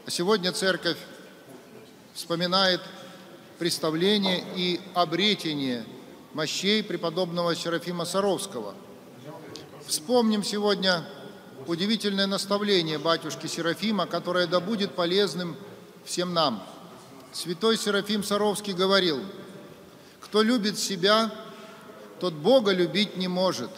А сегодня Церковь вспоминает представление и обретение мощей преподобного Серафима Саровского. Вспомним сегодня удивительное наставление батюшки Серафима, которое да будет полезным всем нам. Святой Серафим Саровский говорил: «Кто любит себя, тот Бога любить не может».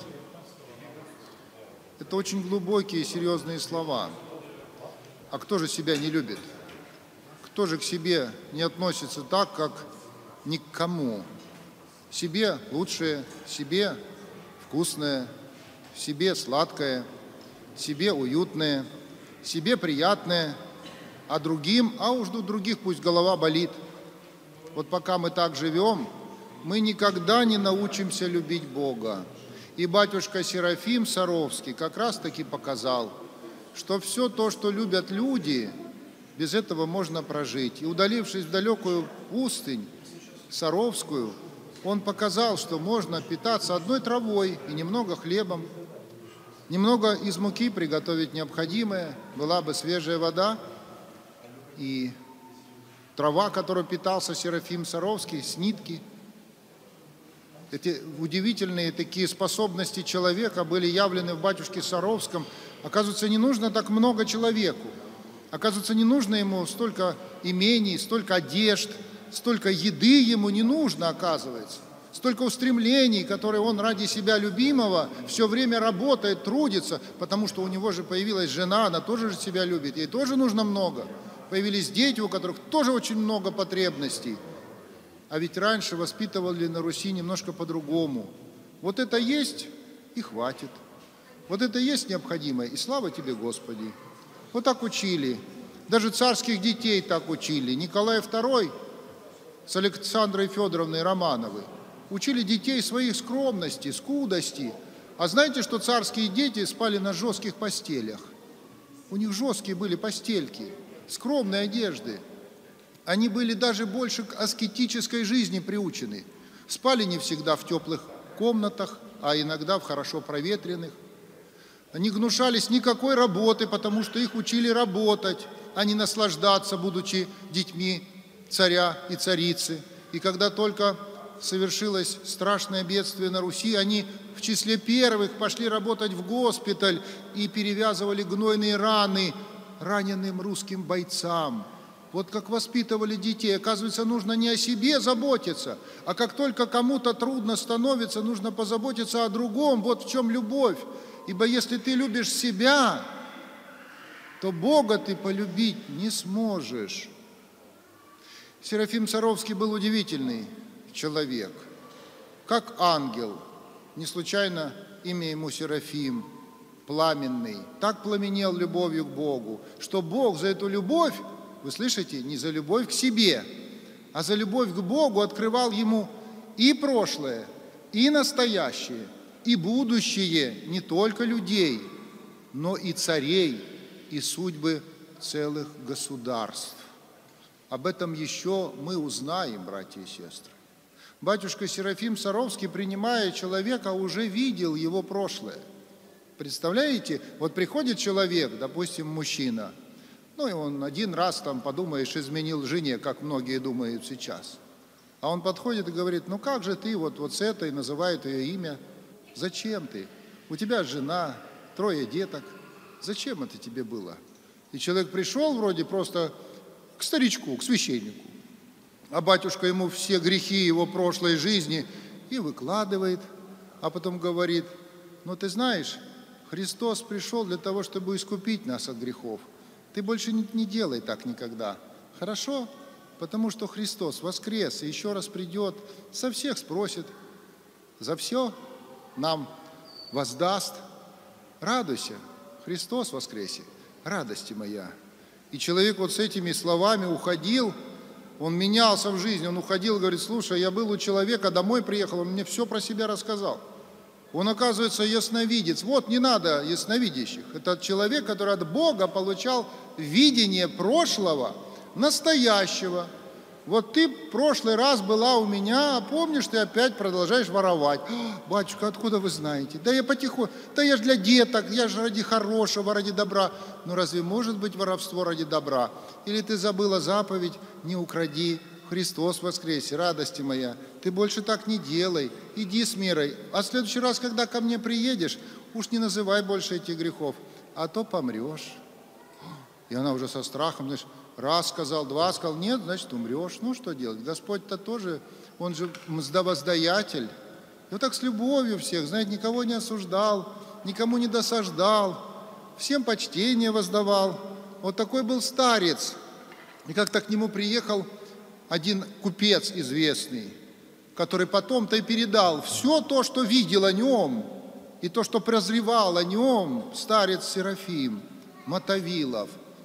Это очень глубокие и серьезные слова. А кто же себя не любит? Кто же к себе не относится так, как ни к кому? Себе лучшее, себе вкусное, себе сладкое, себе уютное, себе приятное, а другим, а уж у других пусть голова болит. Вот пока мы так живем, мы никогда не научимся любить Бога. И батюшка Серафим Саровский как раз-таки показал, что все то, что любят люди, без этого можно прожить. И удалившись в далекую пустынь Саровскую, он показал, что можно питаться одной травой и немного хлебом, немного из муки приготовить необходимое, была бы свежая вода, и трава, которой питался Серафим Саровский, с нитки. Эти удивительные такие способности человека были явлены в батюшке Саровском. Оказывается, не нужно так много человеку. Оказывается, не нужно ему столько имений, столько одежд, столько еды ему не нужно, оказывается. Столько устремлений, которые он ради себя любимого все время работает, трудится, потому что у него же появилась жена, она тоже же себя любит, ей тоже нужно много. Появились дети, у которых тоже очень много потребностей. А ведь раньше воспитывали на Руси немножко по-другому. Вот это есть и хватит. Вот это есть необходимое, и слава тебе, Господи. Вот так учили. Даже царских детей так учили. Николай II с Александрой Федоровной Романовой учили детей своих скромности, скудости. А знаете, что царские дети спали на жестких постелях? У них жесткие были постельки, скромные одежды. Они были даже больше к аскетической жизни приучены. Спали не всегда в теплых комнатах, а иногда в хорошо проветренных. Они гнушались никакой работы, потому что их учили работать, а не наслаждаться, будучи детьми царя и царицы. И когда только совершилось страшное бедствие на Руси, они в числе первых пошли работать в госпиталь и перевязывали гнойные раны раненым русским бойцам. Вот как воспитывали детей. Оказывается, нужно не о себе заботиться, а как только кому-то трудно становится, нужно позаботиться о другом. Вот в чем любовь. Ибо если ты любишь себя, то Бога ты полюбить не сможешь. Серафим Саровский был удивительный человек, как ангел. Не случайно имя ему Серафим, пламенный. Так пламенел любовью к Богу, что Бог за эту любовь, вы слышите, не за любовь к себе, а за любовь к Богу открывал ему и прошлое, и настоящее, и будущее не только людей, но и царей, и судьбы целых государств. Об этом еще мы узнаем, братья и сестры. Батюшка Серафим Саровский, принимая человека, уже видел его прошлое. Представляете, вот приходит человек, допустим, мужчина, ну и он один раз, там, подумаешь, изменил жене, как многие думают сейчас. А он подходит и говорит: ну как же ты вот с этой, называет ее имя. Зачем ты? У тебя жена, 3 деток. Зачем это тебе было? И человек пришел вроде просто к старичку, к священнику. А батюшка ему все грехи его прошлой жизни и выкладывает. А потом говорит: ну ты знаешь, Христос пришел для того, чтобы искупить нас от грехов. Ты больше не делай так никогда. Хорошо? Потому что Христос воскрес и еще раз придет, со всех спросит, за все нам воздаст. Радуйся, Христос воскресе, радости моя. И человек вот с этими словами уходил, он менялся в жизни, он уходил, говорит: слушай, я был у человека, домой приехал, он мне все про себя рассказал. Он, оказывается, ясновидец. Вот, не надо ясновидящих. Это человек, который от Бога получал видение прошлого, настоящего. вот ты в прошлый раз была у меня, а помнишь, ты опять продолжаешь воровать. Батюшка, откуда вы знаете? Да я потихоньку, да я же для деток, я же ради хорошего, ради добра. Ну разве может быть воровство ради добра? Или ты забыла заповедь «Не укради», Христос воскресе, радости моя. Ты больше так не делай, иди с мирой. А в следующий раз, когда ко мне приедешь, уж не называй больше этих грехов, а то помрешь. И она уже со страхом, знаешь, раз сказал, два сказал, нет, значит, умрешь. Ну, что делать? Господь-то тоже, Он же воздаяtelь. И вот так с любовью всех, знаете, никого не осуждал, никому не досаждал, всем почтение воздавал. Вот такой был старец. И как-то к нему приехал один купец известный, который потом-то и передал все то, что видел о нем, и то, что прозревал о нем старец Серафим Мотовилов.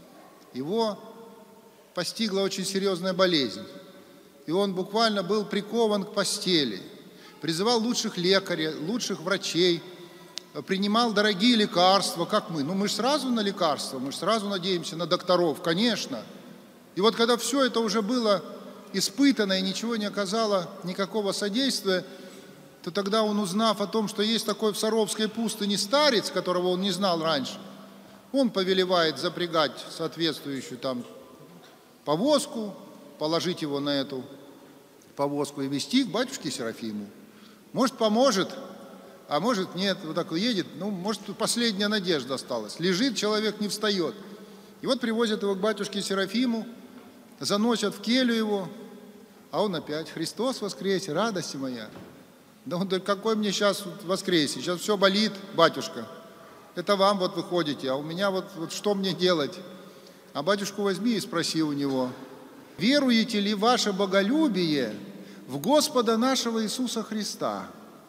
Его постигла очень серьезная болезнь, и он буквально был прикован к постели, призывал лучших лекарей, лучших врачей, принимал дорогие лекарства, как мы. Ну, мы же сразу на лекарства, мы же сразу надеемся на докторов, конечно. И вот когда все это уже было испытано и ничего не оказало никакого содействия, то тогда он, узнав о том, что есть такой в Саровской пустыне старец, которого он не знал раньше, он повелевает запрягать соответствующую там повозку, положить его на эту повозку и везти к батюшке Серафиму. Может, поможет, а может, нет. Вот так едет, ну, может, последняя надежда осталась. Лежит человек, не встает. И вот привозят его к батюшке Серафиму, заносят в келью его, а он опять: Христос воскресе, радость моя. Да он, да какой мне сейчас воскресе? Сейчас все болит, батюшка. Это вам вот вы ходите, а у меня вот что мне делать? А батюшку возьми и спроси у него: веруете ли ваше боголюбие в Господа нашего Иисуса Христа?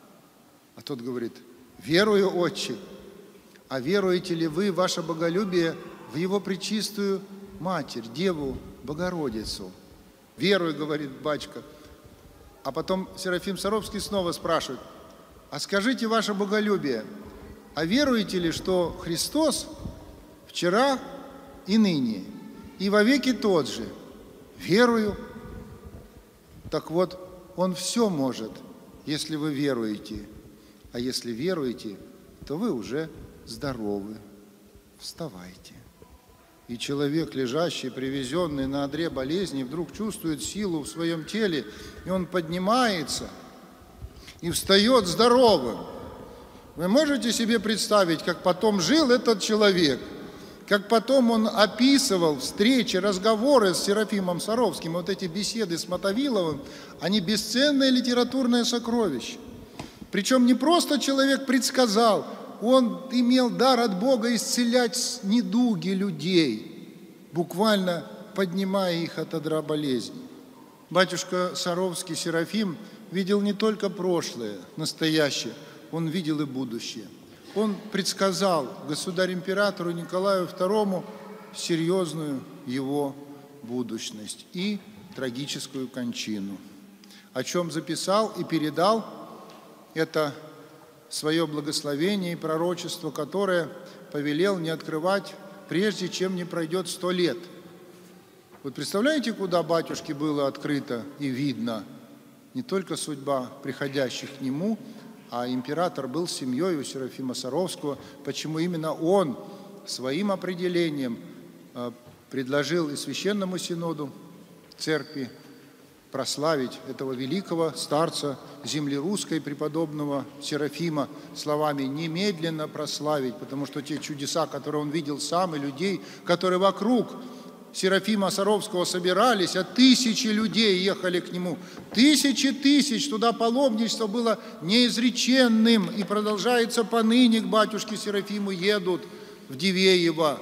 А тот говорит: верую, отче. А веруете ли вы, ваше боголюбие, в Его пречистую Матерь, Деву Богородицу? Верую, говорит батюшка. А потом Серафим Саровский снова спрашивает: а скажите, ваше боголюбие, а веруете ли, что Христос вчера и ныне, и вовеки тот же? Верую. Так вот, Он все может, если вы веруете. А если веруете, то вы уже здоровы. Вставайте. И человек, лежащий, привезенный на одре болезни, вдруг чувствует силу в своем теле, и он поднимается и встает здоровым. Вы можете себе представить, как потом жил этот человек, как потом он описывал встречи, разговоры с Серафимом Саровским, вот эти беседы с Мотовиловым, они бесценное литературное сокровище. Причем не просто человек предсказал, он имел дар от Бога исцелять недуги людей, буквально поднимая их от одра болезни. Батюшка Саровский Серафим видел не только прошлое, настоящее, он видел и будущее. Он предсказал государю-императору Николаю II серьезную его будущность и трагическую кончину, о чем записал и передал это свое благословение и пророчество, которое повелел не открывать, прежде чем не пройдет 100 лет. Вот представляете, куда батюшке было открыто и видно не только судьба приходящих к нему, а император был семьей у Серафима Саровского, почему именно он своим определением предложил и Священному Синоду Церкви прославить этого великого старца земли русской, преподобного Серафима, словами «немедленно прославить», потому что те чудеса, которые он видел сам, и людей, которые вокруг Серафима Саровского собирались, а тысячи людей ехали к нему, тысячи тысяч, туда паломничество было неизреченным, и продолжается поныне, к батюшке Серафиму едут в Дивеево.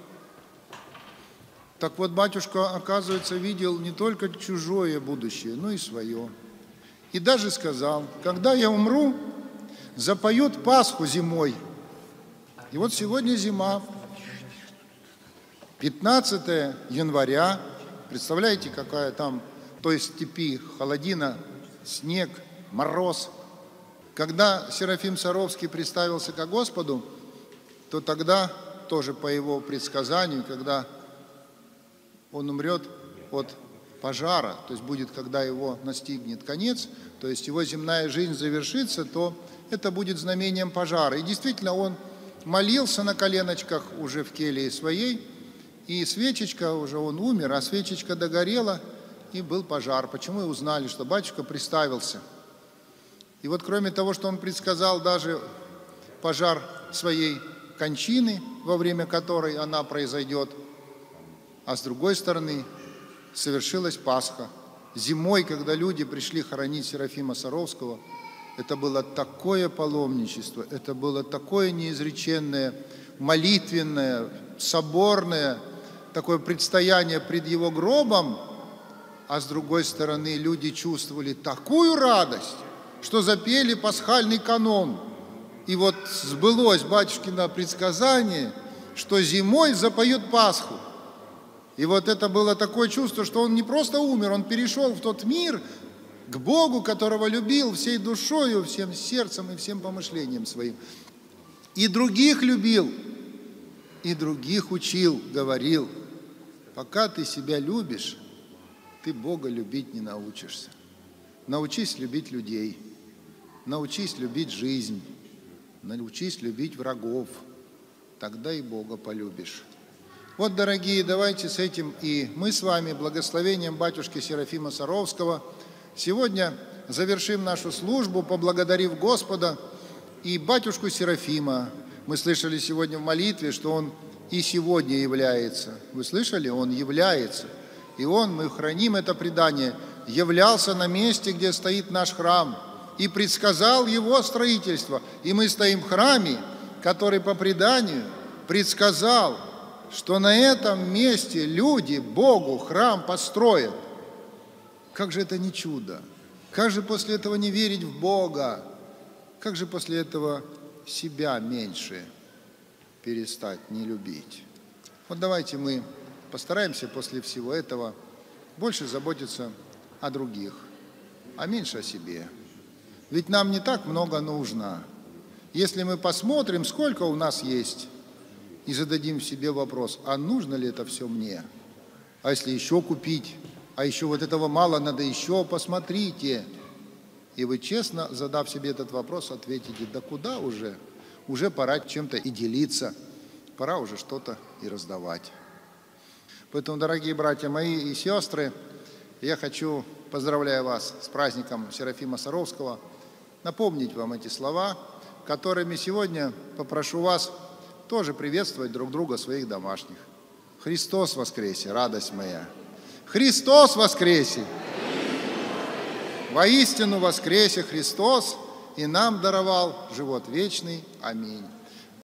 Так вот, батюшка, оказывается, видел не только чужое будущее, но и свое. И даже сказал: когда я умру, запоют Пасху зимой. И вот сегодня зима, 15 января, представляете, какая там в той степи холодина, снег, мороз. Когда Серафим Саровский представился ко Господу, то тогда, тоже по его предсказанию, когда он умрет от пожара, то есть будет, когда его настигнет конец, то есть его земная жизнь завершится, то это будет знамением пожара. И действительно, он молился на коленочках уже в келье своей, и свечечка, уже он умер, а свечечка догорела, и был пожар. Почему и узнали, что батюшка приставился. И вот кроме того, что он предсказал даже пожар своей кончины, во время которой она произойдет, а с другой стороны совершилась Пасха. Зимой, когда люди пришли хоронить Серафима Саровского, это было такое паломничество, это было такое неизреченное, молитвенное, соборное, такое предстояние пред его гробом, а с другой стороны люди чувствовали такую радость, что запели пасхальный канон. И вот сбылось батюшкино предсказание, что зимой запоют Пасху. И вот это было такое чувство, что он не просто умер, он перешел в тот мир к Богу, которого любил всей душою, всем сердцем и всем помышлением своим. И других любил, и других учил, говорил: пока ты себя любишь, ты Бога любить не научишься. Научись любить людей, научись любить жизнь, научись любить врагов, тогда и Бога полюбишь. Вот, дорогие, давайте с этим и мы с вами, благословением батюшки Серафима Саровского, сегодня завершим нашу службу, поблагодарив Господа и батюшку Серафима. Мы слышали сегодня в молитве, что он и сегодня является. Вы слышали? Он является. И он, мы храним это предание, являлся на месте, где стоит наш храм, и предсказал его строительство. И мы стоим в храме, который по преданию предсказал, что на этом месте люди Богу храм построят. Как же это не чудо? Как же после этого не верить в Бога? Как же после этого себя меньше перестать не любить? Вот давайте мы постараемся после всего этого больше заботиться о других, а меньше о себе. Ведь нам не так много нужно. Если мы посмотрим, сколько у нас есть, и зададим себе вопрос: а нужно ли это все мне? А если еще купить? А еще вот этого мало, надо еще, посмотрите. И вы честно, задав себе этот вопрос, ответите: да куда уже? Уже пора чем-то и делиться, пора уже что-то и раздавать. Поэтому, дорогие братья мои и сестры, я хочу, поздравляя вас с праздником Серафима Саровского, напомнить вам эти слова, которыми сегодня попрошу вас тоже приветствовать друг друга, своих домашних. Христос воскресе, радость моя! Христос воскресе! Воистину воскресе Христос и нам даровал живот вечный. Аминь.